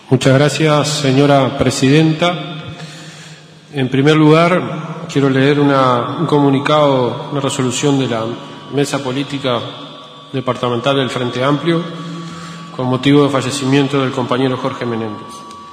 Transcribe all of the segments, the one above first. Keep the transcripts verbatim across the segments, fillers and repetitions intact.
Muchas gracias, señora presidenta. En primer lugar, quiero leer una, un comunicado, una resolución de la Mesa Política Departamental del Frente Amplio con motivo del fallecimiento del compañero Jorge Menéndez.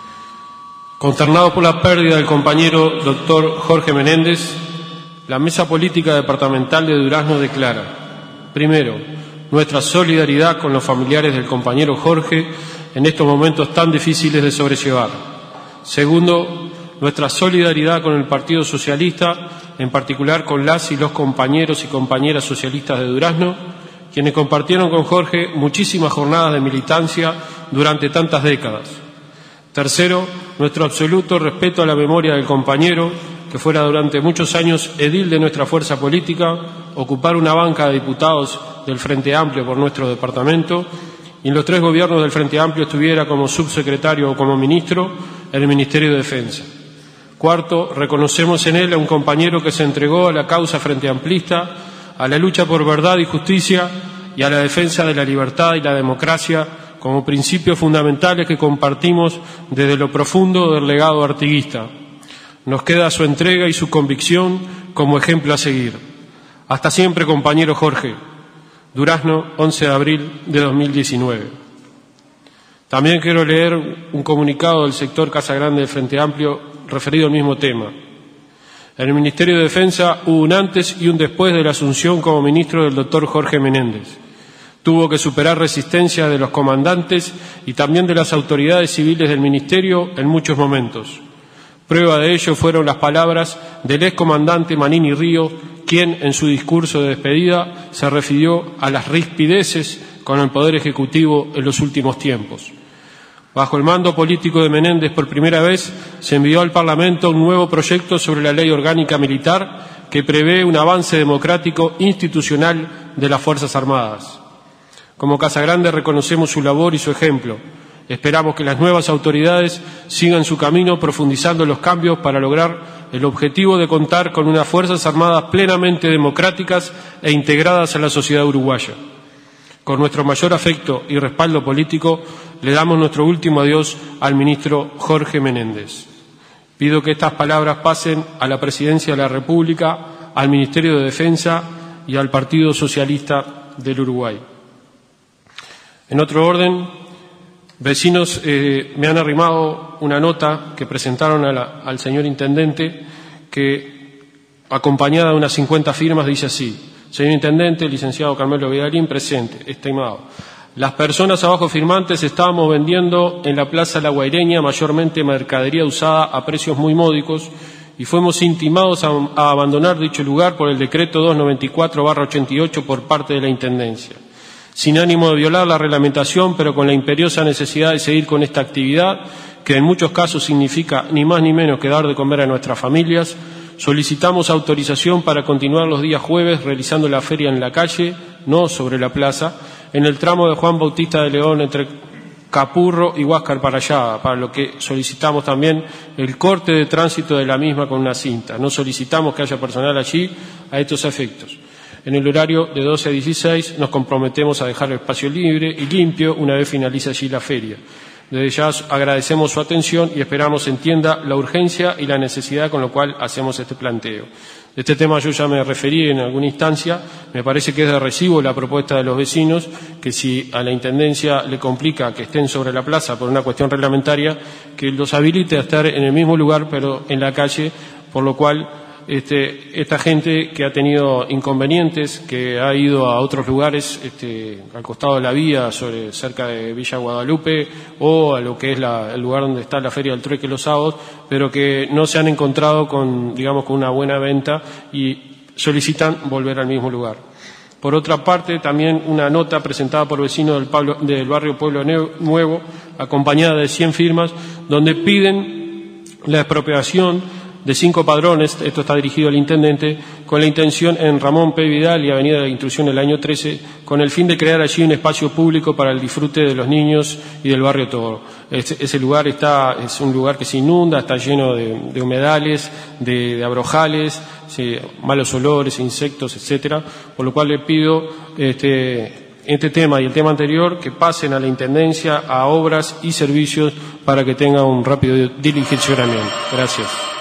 Consternado por la pérdida del compañero doctor Jorge Menéndez, la Mesa Política Departamental de Durazno declara, primero, nuestra solidaridad con los familiares del compañero Jorge en estos momentos tan difíciles de sobrellevar. Segundo, nuestra solidaridad con el Partido Socialista, en particular con las y los compañeros y compañeras socialistas de Durazno, quienes compartieron con Jorge muchísimas jornadas de militancia durante tantas décadas. Tercero, nuestro absoluto respeto a la memoria del compañero, que fuera durante muchos años edil de nuestra fuerza política, ocupar una banca de diputados del Frente Amplio por nuestro departamento, y en los tres gobiernos del Frente Amplio estuviera como subsecretario o como ministro en el Ministerio de Defensa. Cuarto, reconocemos en él a un compañero que se entregó a la causa frente amplista, a la lucha por verdad y justicia y a la defensa de la libertad y la democracia como principios fundamentales que compartimos desde lo profundo del legado artiguista. Nos queda su entrega y su convicción como ejemplo a seguir. Hasta siempre, compañero Jorge. Durazno, once de abril de dos mil diecinueve. También quiero leer un comunicado del sector Casa Grande del Frente Amplio referido al mismo tema. En el Ministerio de Defensa hubo un antes y un después de la asunción como ministro del doctor Jorge Menéndez. Tuvo que superar resistencia de los comandantes y también de las autoridades civiles del Ministerio en muchos momentos. Prueba de ello fueron las palabras del excomandante Manini Río, quien en su discurso de despedida se refirió a las rispideces con el Poder Ejecutivo en los últimos tiempos. Bajo el mando político de Menéndez, por primera vez, se envió al Parlamento un nuevo proyecto sobre la Ley Orgánica Militar que prevé un avance democrático institucional de las Fuerzas Armadas. Como Casa Grande reconocemos su labor y su ejemplo. Esperamos que las nuevas autoridades sigan su camino profundizando los cambios para lograr el objetivo de contar con unas Fuerzas Armadas plenamente democráticas e integradas a la sociedad uruguaya. Con nuestro mayor afecto y respaldo político, le damos nuestro último adiós al ministro Jorge Menéndez. Pido que estas palabras pasen a la Presidencia de la República, al Ministerio de Defensa y al Partido Socialista del Uruguay. En otro orden, vecinos eh, me han arrimado una nota que presentaron a la, al señor Intendente que, acompañada de unas cincuenta firmas, dice así. Señor Intendente, licenciado Carmelo Vidalín, presente, estimado. Las personas abajo firmantes estábamos vendiendo en la Plaza La Guaireña mayormente mercadería usada a precios muy módicos y fuimos intimados a, a abandonar dicho lugar por el decreto doscientos noventa y cuatro barra ochenta y ocho por parte de la Intendencia. Sin ánimo de violar la reglamentación, pero con la imperiosa necesidad de seguir con esta actividad, que en muchos casos significa ni más ni menos que dar de comer a nuestras familias, solicitamos autorización para continuar los días jueves realizando la feria en la calle, no sobre la plaza, en el tramo de Juan Bautista de León entre Capurro y Huáscar para allá, para lo que solicitamos también el corte de tránsito de la misma con una cinta. No solicitamos que haya personal allí a estos efectos. En el horario de doce a dieciséis nos comprometemos a dejar el espacio libre y limpio una vez finalice allí la feria. Desde ya agradecemos su atención y esperamos entienda la urgencia y la necesidad con lo cual hacemos este planteo. De este tema yo ya me referí en alguna instancia, me parece que es de recibo la propuesta de los vecinos, que si a la Intendencia le complica que estén sobre la plaza por una cuestión reglamentaria, que los habilite a estar en el mismo lugar pero en la calle, por lo cual Este, esta gente que ha tenido inconvenientes, que ha ido a otros lugares este, al costado de la vía, sobre, cerca de Villa Guadalupe, o a lo que es la, el lugar donde está la Feria del Trueque los sábados, pero que no se han encontrado con, digamos, con una buena venta y solicitan volver al mismo lugar. Por otra parte, también una nota presentada por vecinos del, Pablo, del barrio Pueblo Nuevo, acompañada de cien firmas, donde piden la expropiación de cinco padrones, esto está dirigido al Intendente, con la intención en Ramón P. Vidal y Avenida de la Instrucción del año trece, con el fin de crear allí un espacio público para el disfrute de los niños y del barrio Toro. Ese, ese lugar está, es un lugar que se inunda, está lleno de, de humedales, de, de abrojales, sí, malos olores, insectos, etcétera, por lo cual le pido este, este tema y el tema anterior, que pasen a la Intendencia, a obras y servicios para que tenga un rápido diligenciamiento. Gracias.